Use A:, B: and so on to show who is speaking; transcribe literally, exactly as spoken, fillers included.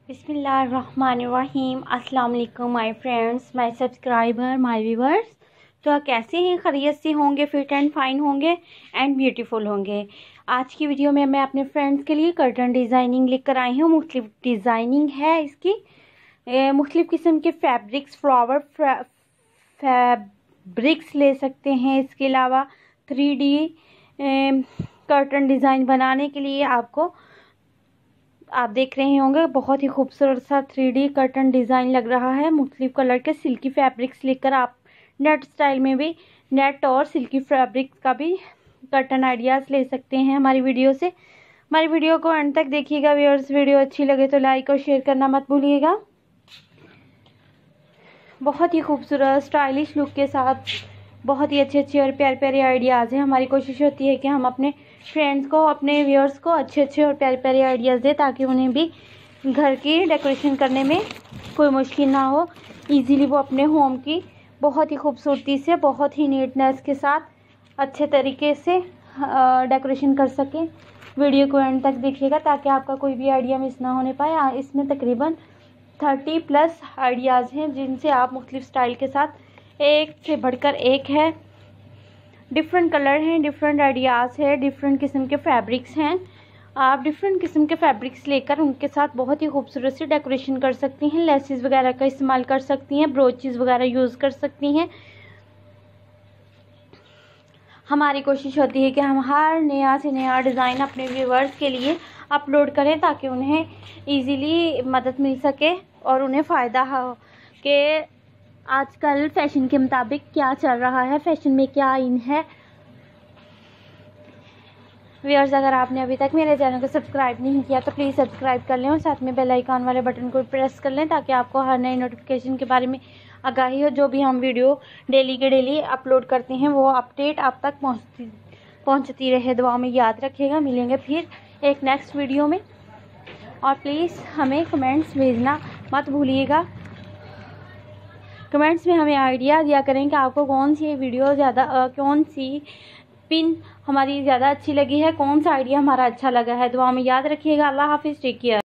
A: बिस्मिल्लाहिर्रहमानिर्रहीम। अस्सलाम वालेकुम my friends, my subscriber, my viewers. तो आप कैसे हैं? खैरियत से होंगे, फिट एंड फाइन होंगे एंड ब्यूटीफुल होंगे। आज की वीडियो में मैं अपने फ्रेंड्स के लिए कर्टन डिज़ाइनिंग लेकर आई हूँ। मुख्तलिफ डिज़ाइनिंग है इसकी, मुख्तलिफ किस्म के फैब्रिक्स, फ्लावर फैब्रिक्स ले सकते हैं। इसके अलावा थ्री डी कर्टन डिज़ाइन बनाने के लिए आपको, आप देख रहे होंगे, बहुत ही खूबसूरत सा थ्री डी कर्टन डिज़ाइन लग रहा है। मुख्तलिफ कलर के सिल्की फैब्रिक्स लेकर आप नेट स्टाइल में भी, नेट और सिल्की फैब्रिक्स का भी कर्टन आइडियाज़ ले सकते हैं हमारी वीडियो से। हमारी वीडियो को एंड तक देखिएगा व्यूअर्स। वीडियो अच्छी लगे तो लाइक और शेयर करना मत भूलिएगा। बहुत ही खूबसूरत स्टाइलिश लुक के साथ बहुत ही अच्छे अच्छे और प्यारे प्यारे आइडियाज़ हैं। हमारी कोशिश होती है कि हम अपने फ्रेंड्स को, अपने व्यूअर्स को अच्छे अच्छे और प्यारे प्यारे आइडियाज़ दें, ताकि उन्हें भी घर की डेकोरेशन करने में कोई मुश्किल ना हो। इजीली वो अपने होम की बहुत ही खूबसूरती से, बहुत ही नीटनेस के साथ अच्छे तरीके से डेकोरेशन कर सकें। वीडियो को एंड तक देखिएगा ताकि आपका कोई भी आइडिया मिस ना होने पाए। इसमें तकरीबन थर्टी प्लस आइडियाज़ हैं जिनसे आप मुख्तलिफ स्टाइल के साथ, एक से बढ़कर एक है, डिफरेंट कलर हैं, डिफरेंट आइडियाज़ है, डिफरेंट किस्म के फैब्रिक्स हैं। आप डिफरेंट किस्म के फैब्रिक्स लेकर उनके साथ बहुत ही खूबसूरत सी डेकोरेशन कर सकती हैं। लेसेस वगैरह का इस्तेमाल कर सकती हैं, ब्रोचेस वगैरह यूज़ कर सकती हैं। हमारी कोशिश होती है कि हम हर नया से नया डिज़ाइन अपने व्यूअर्स के लिए अपलोड करें, ताकि उन्हें ईज़िली मदद मिल सके और उन्हें फ़ायदा हो कि आजकल फैशन के मुताबिक क्या चल रहा है, फैशन में क्या इन है। व्यूअर्स, अगर आपने अभी तक मेरे चैनल को सब्सक्राइब नहीं किया तो प्लीज़ सब्सक्राइब कर लें और साथ में बेल आइकॉन वाले बटन को प्रेस कर लें, ताकि आपको हर नई नोटिफिकेशन के बारे में आगाही हो। जो भी हम वीडियो डेली के डेली अपलोड करते हैं वो अपडेट आप तक पहुँचती पहुँचती रहे। दुआ में याद रखिएगा। मिलेंगे फिर एक नेक्स्ट वीडियो में, और प्लीज़ हमें कमेंट्स भेजना मत भूलिएगा। कमेंट्स में हमें आइडिया दिया करें कि आपको कौन सी वीडियो ज़्यादा, कौन सी पिन हमारी ज़्यादा अच्छी लगी है, कौन सा आइडिया हमारा अच्छा लगा है। दुआ में याद रखिएगा। अल्लाह हाफिज़, टेक केयर।